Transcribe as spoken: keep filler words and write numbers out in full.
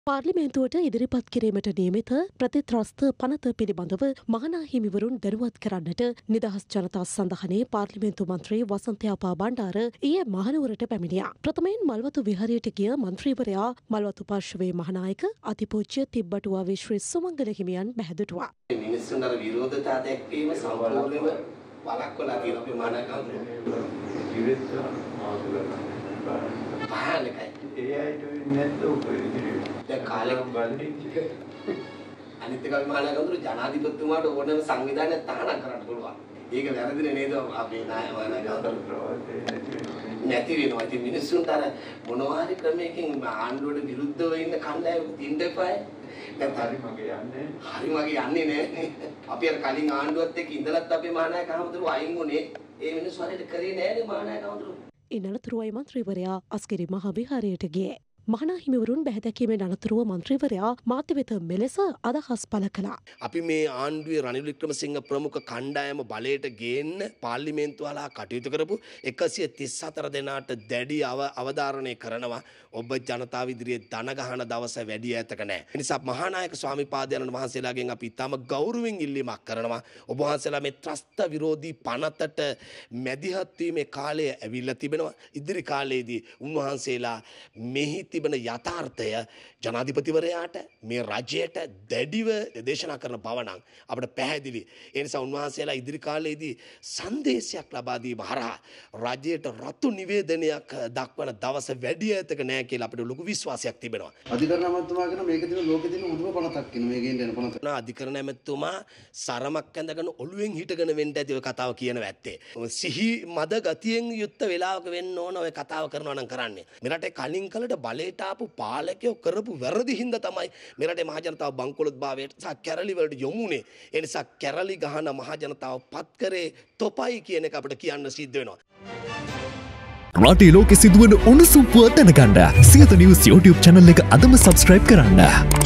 පාර්ලිමේන්තුවට ඉදිරිපත් කිරීමට නියමිත ප්‍රතිත්‍රස්ත පනත පිළිබඳව මහනා හිමිවරුන් දැනුවත් කරන්නට නිදහස් ජනතා සඳහනේ පාර්ලිමේන්තු මන්ත්‍රී වසන්තයාපා බණ්ඩාර ඊයේ මහනුවරට පැමිණියා. ප්‍රථමයෙන් මල්වතු විහාරයට ගිය මන්ත්‍රීවරයා මල්වතු පාර්ශවයේ මහානායක අතිපූජ්‍ය තිබ්බටුවාවේ ශ්‍රී සුමංගල හිමියන් බැහැදුටුවා. මිනිස්සුන්ට අර විරෝධතා දැක්වීම සම්පූර්ණයෙන්ම වළක්වලා තියෙනවා අපේ මහානායකවරු. ජීවිත භයානකයි. ඒ අයිට නැද්ද ඔය දැන් කාලෙක බලන්නේ අනිත් එක මහානායකවරු ජනාධිපතිතුමාට ඕනම සංවිධානයක් තහනම් කරන්න පුළුවන්. ඒක වැරදිනේ නේද අපේ නායකවරු නැති වෙනවා. ඉතින් මිනිස්සුන්ට අර මොනවා හරි ක්‍රමයකින් ආණ්ඩුවට විරුද්ධව ඉන්න කණ්ඩායම් ඉන්න එපායි. දැන් හරි මගේ යන්නේ. හරි මගේ යන්නේ නෑනේ. අපි අර කලින් ආණ්ඩුවත් එක්ක ඉඳලත් අපේ මහානායකවරු අයින් වුණේ. ඒ මිනිස්සු හරියට කරේ නෑනේ මහානායකවරු. ඉනලතුරුවයි මන්ත්‍රීවරයා අස්ගිරි මහ විහාරයට ගියේ. මහනා හිමිවරුන් බැහැදැකීමෙන් අනතුරුව මන්ත්‍රීවරයා මාධ්‍ය වෙත මෙලෙස අදහස් පළ කළා. අපි මේ ආණ්ඩුවේ රනිල් වික්‍රමසිංහ ප්‍රමුඛ කණ්ඩායම බලයට ගේන්න පාර්ලිමේන්තුව හරහා කටයුතු කරපු එකසිය තිස් හතර දෙනාට දැඩි අවධාරණය කරනවා. ඔබ ජනතාව ඉදිරියේ දන ගහන දවස වැඩි ඈතක නැහැ. ඒ නිසා මහානායක ස්වාමිපාදයන්න් වහන්සේලාගෙන් අපි තම ගෞරවයෙන් ඉල්ලීමක් කරනවා. ඔබ වහන්සේලා මේ ත්‍රස්ත විරෝධී පනතට මැදිහත් වීමේ කාලය ඇවිල්ලා තිබෙනවා. ඉදිරි කාලයේදී උන්වහන්සේලා මෙහි තිබෙන යථාර්ථය ජනාධිපතිවරයාට මේ රජයට දැඩිව දේශනා කරන බව නම් අපිට පැහැදිලි. ඒ නිසා උන්වහන්සේලා ඉදිරි කාලයේදී සංදේශයක් ලබා දීම හරහා රජයට රතු නිවේදනයක් දක්වන දවස වැඩි ඈතක නැහැ කියලා අපිට ලොකු විශ්වාසයක් තිබෙනවා. අධිකරණ ඇමතුමා කියන මේක දින ලෝකෙ දින උඩම පනතක් කියන මේකෙන් දෙන පනත. අධිකරණ ඇමතුමා සරමක් ඇඳගෙන ඔළුවෙන් හිටගෙන වෙන්න ඇති ඔය කතාව කියනවා ඇත්තේ. සිහි මද ගතියෙන් යුක්ත වෙලාවක වෙන්න ඕන ඔය කතාව කරනවා නම් කරන්නේ. මෙරට කලින් කලට බලයට ආපු පාලකයෝ කරපු වැරදි හින්දා තමයි මෙරටේ මහ ජනතාව බංකොලොත් භාවයට සහ කැරලි වලට යොමුනේ. ඒ නිසා කැරලි ගහන මහ ජනතාව පත් කරේ තොපයි කියන එක අපිට කියන්න සිද්ධ වෙනවා. රටේ ලෝකෙ සිදුවන උණුසුම් පුවත් දැනගන්න සියත නිවුස් YouTube channel එක අදම subscribe කරන්න.